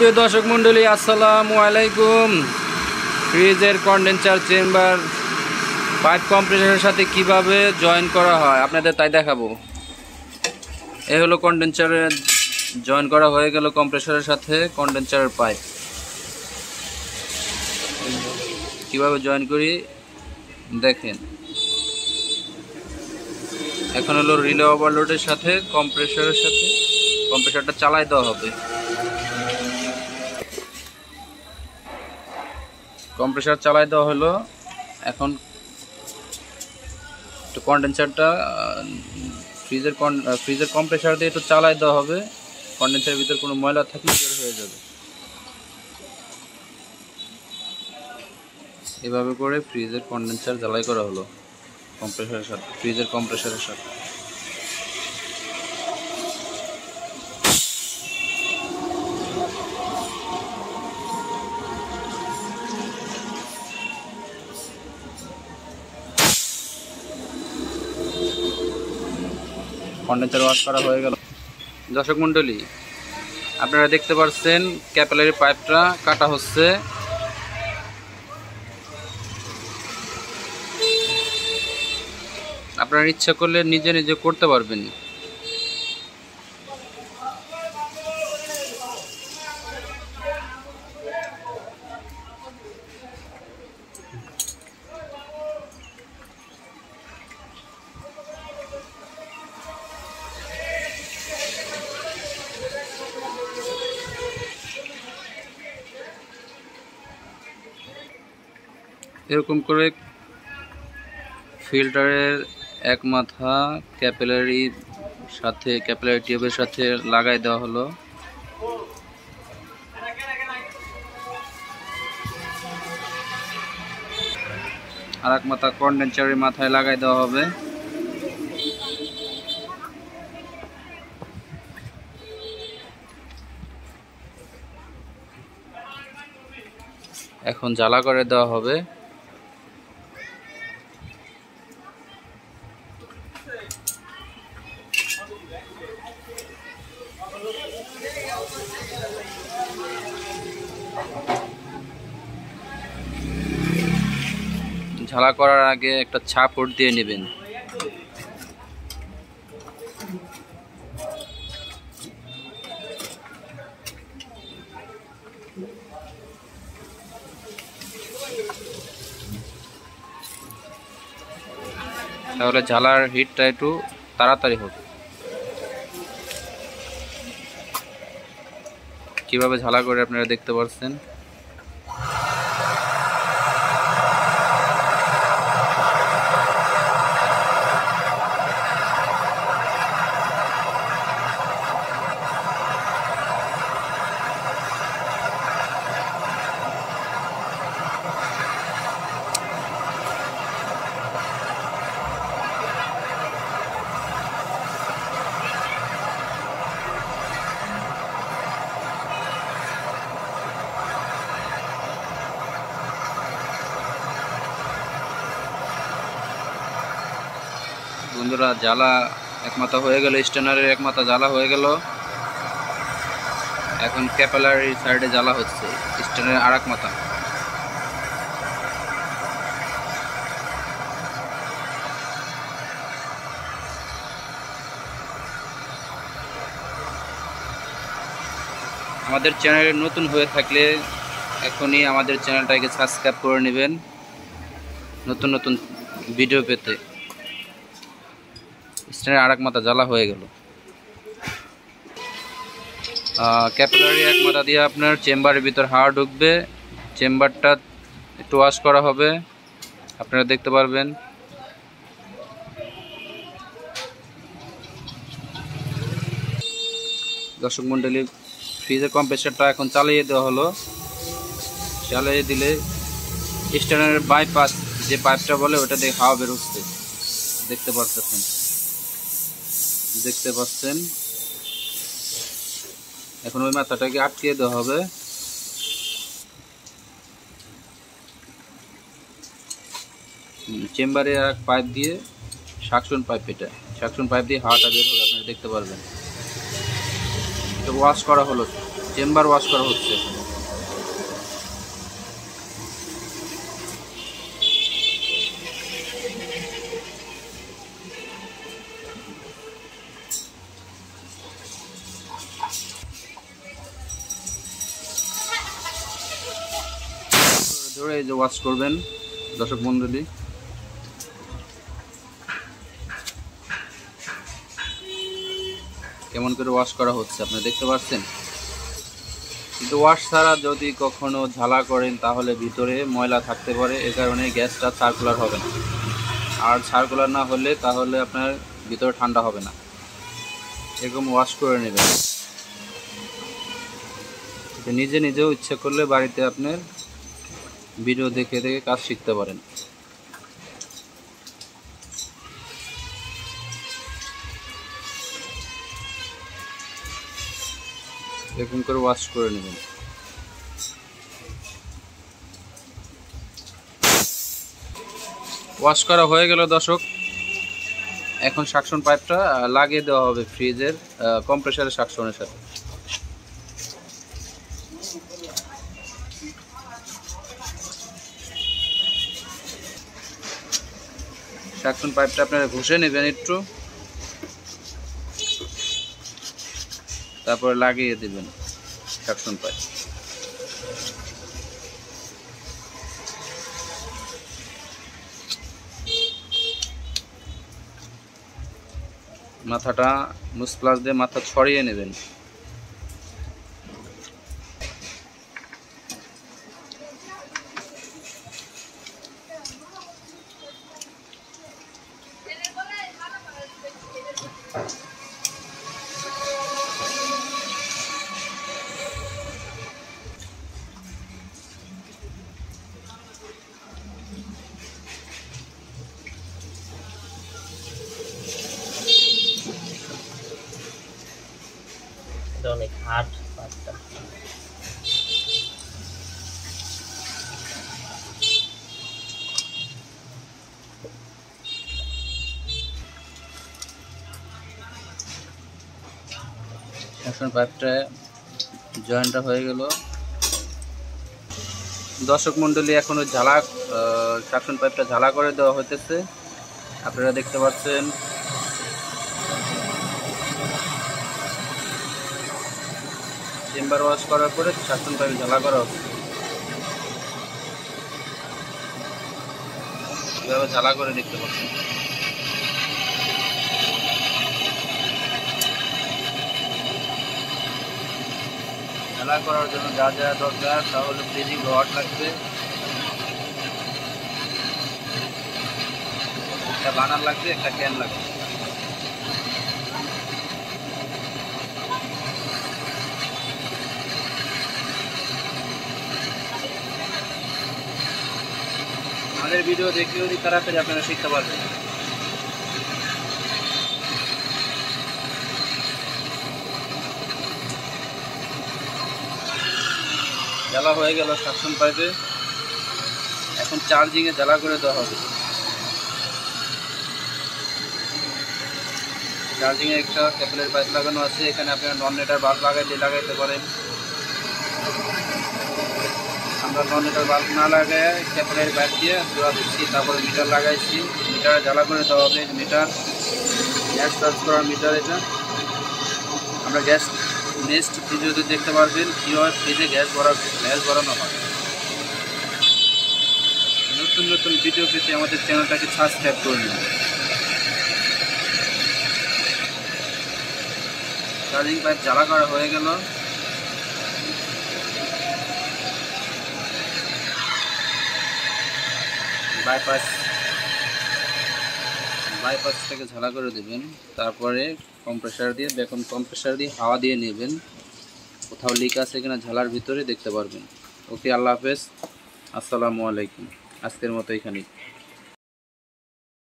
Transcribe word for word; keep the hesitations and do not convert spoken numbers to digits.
প্রিয় দর্শক মণ্ডলী, আসসালামু আলাইকুম। ফ্রিজের কন্ডেন্সার চেম্বার পাইপ কম্প্রেসরের সাথে কিভাবে জয়েন করা হয় আপনাদের তাই দেখাবো। এই হলো কন্ডেন্সারের জয়েন করা হয়ে গেল কম্প্রেসরের সাথে কন্ডেন্সারের পাইপ। কিভাবে জয়েন করি দেখেন। এখন হলো রিলে ওভারলোডের সাথে কম্প্রেসরের সাথে কম্প্রেসরটা চালাই দেওয়া হবে। কম্প্রেসর চালাই দেওয়া হলো। এখন একটু কন্ডেন্সারটা ফ্রিজের ফ্রিজের কম্প্রেসর দিয়ে একটু চালাই দেওয়া হবে। কন্ডেন্সারের ভিতর কোনো ময়লা থাকলে বের হয়ে যাবে। এভাবে করে ফ্রিজের কন্ডেন্সার জ্বালাই করা হলো কম্প্রেসরের সাথে ফ্রিজের কম্প্রেসরের সাথে। কন্ডেন্সার ওয়াশ করা হয়ে গেল। দর্শক মণ্ডলী, আপনারা দেখতে পাচ্ছেন ক্যাপিলারি পাইপটা কাটা হচ্ছে। আপনারা ইচ্ছা করলে নিজে নিজে করতে পারবেন। এরকম করে ফিল্টারের এক মাথা ক্যাপিলারি সাথে ক্যাপিলারি টিউবের সাথে লাগাই দেওয়া হলো। আর এক মাথা কন্ডেন্সারের মাথায় লাগাই দেওয়া হবে। এখন জ্বালা করে দেওয়া হবে। ঝালা করার আগে একটা ছাপড় দিয়ে নেবেন। তাহলে ঝালার হিটটা একটু তাড়াতাড়ি হবে। কিভাবে ঝালা করে আপনারা দেখতে পাচ্ছেন। বন্ধুরা, জ্বালা এক মাথা হয়ে গেল, স্টেনারের এক মাথা জ্বালা হয়ে গেল। এখন ক্যাপিলারি সাইডে জ্বালা হচ্ছে স্টেনারের আর এক মাথা। আমাদের চ্যানেলে নতুন হয়ে থাকলে এখনই আমাদের চ্যানেলটাকে সাবস্ক্রাইব করে নেবেন নতুন নতুন ভিডিও পেতে। স্টেনারের আর এক মাথা জ্বালা হয়ে গেল। ক্যাপিলারি এক মাথা দিয়ে আপনার চেম্বারের ভিতর হাওয়া ঢুকবে। চেম্বারটা একটু ওয়াশ করা হবে, আপনারা দেখতে পারবেন। দর্শক মণ্ডলী, ফ্রিজের কম্প্রেসরটা এখন চালিয়ে দেওয়া হলো। চালিয়ে দিলে স্টেনারের বাইপাস যে পাইপটা বলে ওটা দিয়ে হাওয়া বের হচ্ছে। দেখতে পাচ্ছেন দেখতে পাচ্ছেন এখন ওই মাথাটাকে আটকিয়ে দেওয়া হবে। চেম্বারে এক পাইপ দিয়ে সাকশন পাইপ, এটা সাকশন পাইপ দিয়ে হাওয়াটা বের হবে, আপনারা দেখতে পারবেন। এটা ওয়াশ করা হলো। চেম্বার ওয়াশ করা হচ্ছে। ধরে এই যে ওয়াশ করবেন দর্শক মণ্ডলী। কেমন করে ওয়াশ করা হচ্ছে আপনারা দেখতে পাচ্ছেন। কিন্তু ওয়াশ ছাড়া যদি কখনো ঝালা করেন তাহলে ভিতরে ময়লা থাকতে পারে, এ কারণে গ্যাসটা সার্কুলার হবে না। আর সার্কুলার না হলে তাহলে আপনার ভিতরে ঠান্ডা হবে না। এরকম ওয়াশ করে নেবেন। নিজে নিজেও ইচ্ছা করলে বাড়িতে আপনার ভিডিও দেখে দেখে কাজ শিখতে পারেন। এরকম করে ওয়াশ করে নেবেন। ওয়াশ করা হয়ে গেল দর্শক, এখন সাকশন পাইপটা লাগিয়ে দেওয়া হবে ফ্রিজের কম্প্রেসারের সাকশনের সাথে। সাকশন পাইপটা আপনারা ঘষে নেবেন একটু, তারপরে লাগিয়ে দেবেন সাকশন পাইপ। মাথাটা মুস প্লাস দিয়ে মাথা ছড়িয়ে নেবেন। অনেক হার্ড পাতটা। সাকশন পাইপটা জয়েন্টটা হয়ে গেল দর্শক মণ্ডলী। এখন ওই ঝালা সাকশন পাইপটা ঝালা করে দেওয়া হইতেছে, আপনারা দেখতে পাচ্ছেন। চেম্বার ওয়াশ করার পরে সাকশন পাইপ ঝালা করা হচ্ছে। এভাবে ঝালা করে দেখতে পাচ্ছেন। ঝালা করার জন্য যা যা দরকার তা হলো ফ্রিজিং রড লাগবে, একটা বানার লাগবে, একটা ক্যান লাগবে। আমাদের ভিডিও দেখে যদি তাড়াতাড়ি আপনারা শিখতে পারবেন। জ্বালা হয়ে গেল সাকশন পাইপে, এখন চার্জিংয়ে জ্বালা করে দেওয়া হবে। চার্জিংয়ে একটা কেবলের পাইপ লাগানো আছে, এখানে আপনারা নন নেটার বাল্ব লাগাইলে লাগাইতে পারেন। আমরা নন নেটার বাল্ব না লাগাই কেবলের পাইপ দিয়ে জোড়া দিচ্ছি, তারপরে মিটার লাগাইছি। মিটারে জ্বালা করে দেওয়া হবে। মিটার গ্যাস চার্জ করার মিটার এটা। আমরা গ্যাস নেক্সট ভিডিওতে দেখতে পারবেন কীভাবে ফ্রিজে গ্যাস ভরা গ্যাস ভরানো হয়। নতুন নতুন ভিডিও পেতে আমাদের চ্যানেলটাকে সাবস্ক্রাইব করে নিন। চার্জিং পাইপ জ্বালা করা হয়ে গেল। বাইপাস বাইপাসটাকে ঝালা করে দেবেন, তারপরে কম্প্রেসার দিয়ে বেকন কম্প্রেসার দিয়ে হাওয়া দিয়ে নেবেন। কোথাও লিক আছে কিনা ঝালার ভিতরে দেখতে পারবেন। ওকে, আল্লাহ হাফেজ, আসসালামু আলাইকুম। আজকের মতো এখানেই।